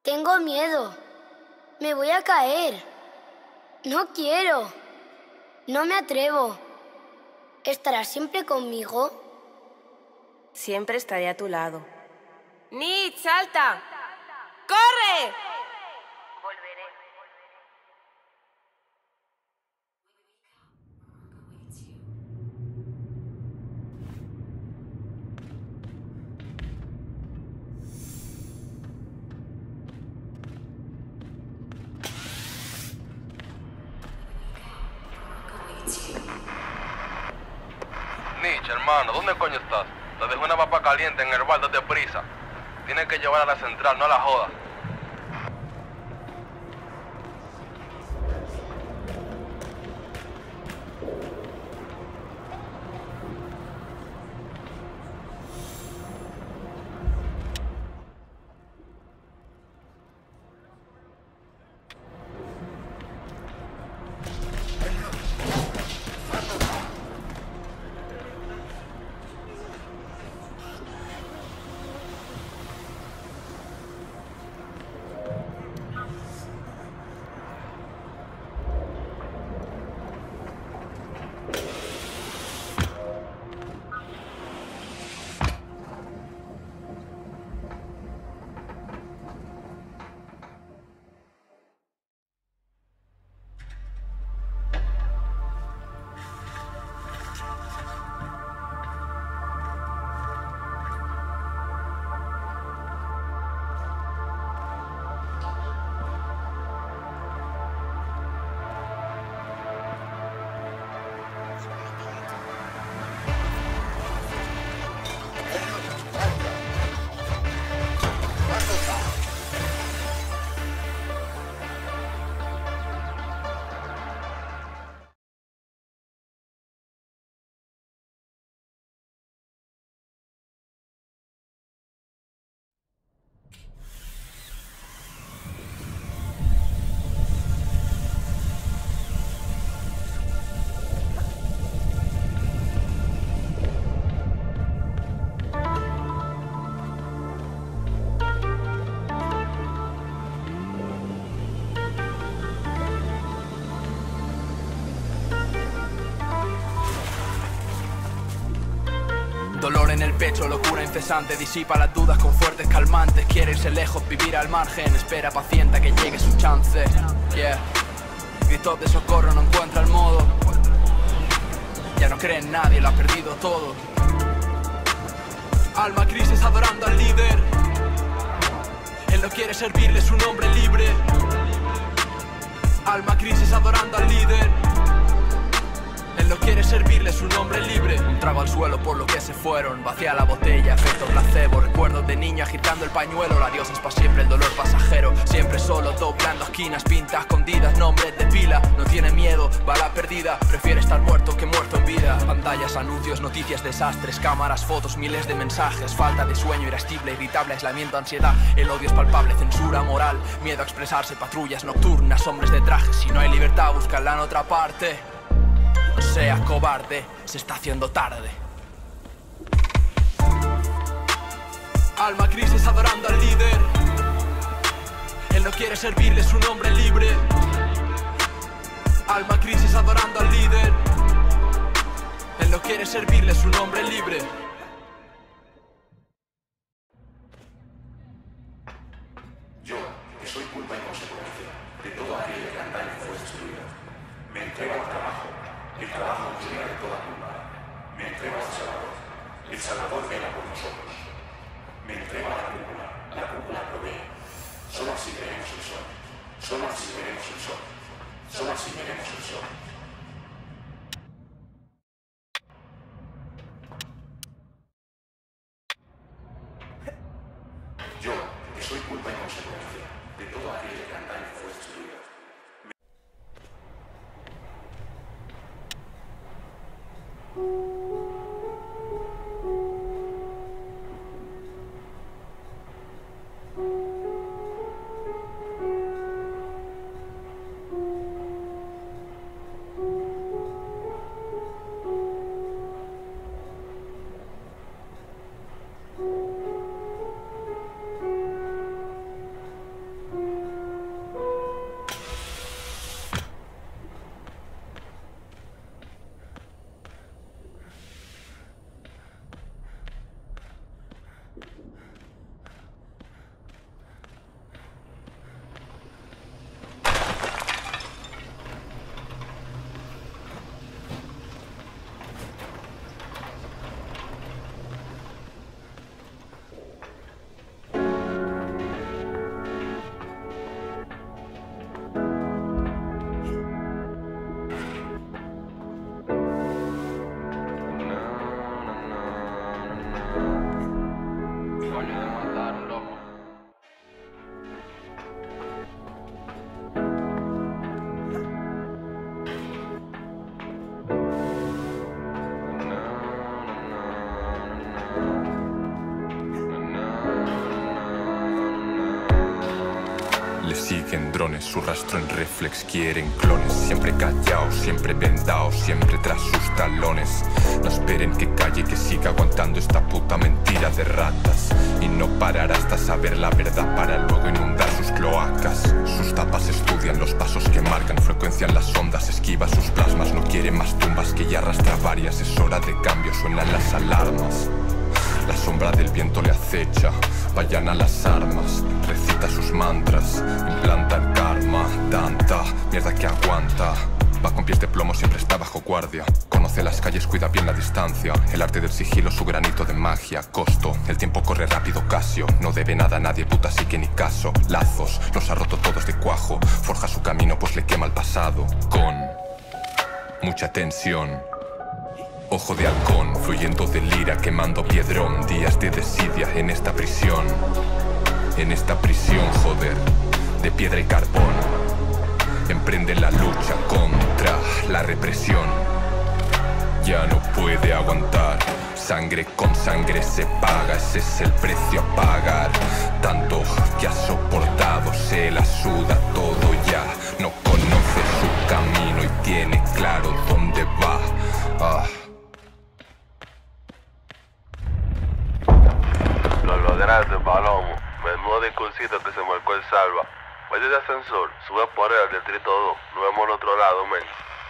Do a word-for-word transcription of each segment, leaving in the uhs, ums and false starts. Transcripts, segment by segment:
Tengo miedo. Me voy a caer. No quiero. No me atrevo. ¿Estarás siempre conmigo? Siempre estaré a tu lado. ¡Nit, salta! ¡Corre! Volveré. Nich, hermano, ¿dónde coño estás? Te dejé una papa caliente en el bar, date prisa. Tienes que llevar a la central, no a la joda. Dolor en el pecho, locura incesante, disipa las dudas con fuertes calmantes. Quiere irse lejos, vivir al margen, espera paciente a que llegue su chance. Yeah. Gritos de socorro, no encuentra el modo. Ya no cree en nadie, lo ha perdido todo. Alma crisis adorando al líder. Él no quiere servirle, es un hombre libre. Alma crisis adorando al líder. Él no quiere servirle, es un hombre libre. Un trago al suelo por lo que se fueron. Vacía la botella, efecto placebo. Recuerdos de niño agitando el pañuelo. La diosa es pa' siempre, el dolor pasajero. Siempre solo, doblando esquinas, pintas escondidas, nombres de pila. No tiene miedo, bala perdida. Prefiere estar muerto que muerto en vida. Pantallas, anuncios, noticias, desastres. Cámaras, fotos, miles de mensajes. Falta de sueño, irascible, irritable, aislamiento, ansiedad. El odio es palpable, censura moral. Miedo a expresarse, patrullas nocturnas, hombres de traje. Si no hay libertad, búscala en otra parte. No seas cobarde, se está haciendo tarde. Alma crisis adorando al líder. Él no quiere servirle, es un hombre libre. Alma crisis adorando al líder. Él no quiere servirle, es un hombre libre. Yo, que soy culpa y consecuencia de todo aquello que antaño fue destruido, me entrego al trabajo. El trabajo nos libra de toda culpa. Me entrego al Salvador. El Salvador vela por nosotros. Me entrego a la cúpula. La cúpula provee. Solo así veremos el sol. Solo así veremos el sol. Solo así veremos el sol. Yo, que soy culpa y consecuencia de todo aquello que antaño fue destruido. coño de matar, loco. Le siguen drones, su rastro en reflex, quieren clones. Siempre callaos, siempre vendados, siempre tras sus talones. No esperen que calle, que siga aguantando esta puta mentira de ratas. Y no parará hasta saber la verdad para luego inundar sus cloacas. Sus tapas estudian los pasos que marcan, frecuencian las ondas, esquiva sus plasmas. No quiere más tumbas, que ya arrastra varias, es hora de cambio, suenan las alarmas. La sombra del viento le acecha, vayan a las armas, recita sus mantras, implanta el karma, tanta mierda que aguanta. Va con pies de plomo, siempre está bajo guardia. Conoce las calles, cuida bien la distancia. El arte del sigilo, su granito de magia. Costo, el tiempo corre rápido, Casio. No debe nada a nadie, puta, así que ni caso. Lazos, los ha roto todos de cuajo. Forja su camino, pues le quema el pasado. Con mucha tensión. Ojo de halcón, fluyendo de lira, quemando piedrón. Días de desidia en esta prisión. En esta prisión, joder, de piedra y carbón. Emprende la lucha contra la represión. Ya no puede aguantar. Sangre con sangre se paga, ese es el precio a pagar. Tanto que ha soportado, se la suda todo ya. No conoce su camino y tiene claro dónde va. Ah. Lo grande, Palomo. Menudo discursito que se marcó el salva. Vaya de ascensor, sube por él al distrito dos. Nos vemos al otro lado, men.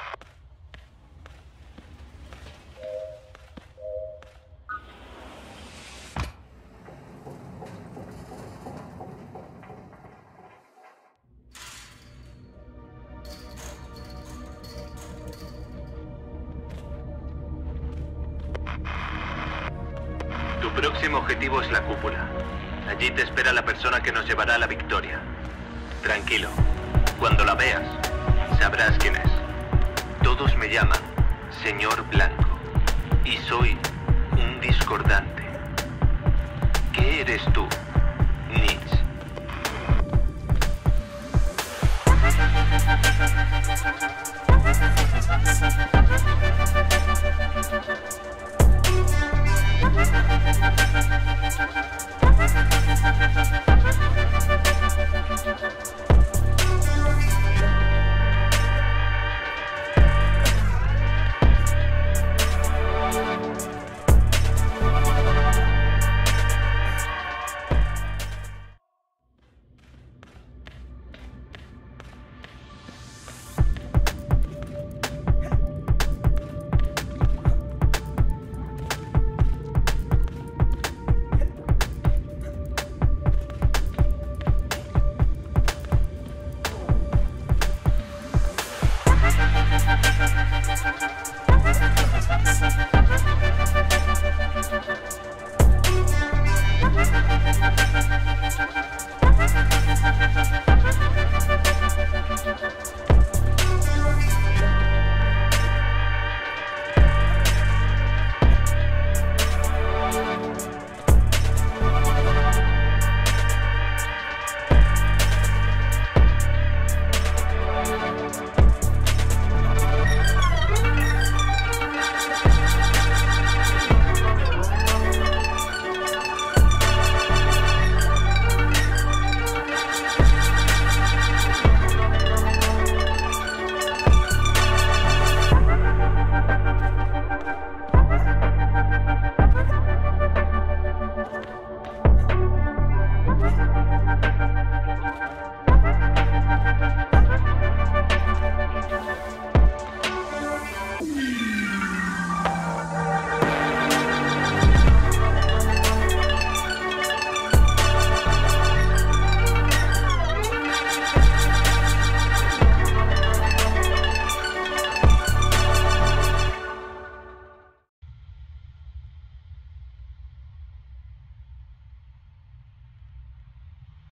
Tu próximo objetivo es la cúpula. Allí te espera la persona que nos llevará a la victoria. Tranquilo, cuando la veas, sabrás quién es. Todos me llaman Señor Blanco y soy un discordante. ¿Qué eres tú, Nietzsche?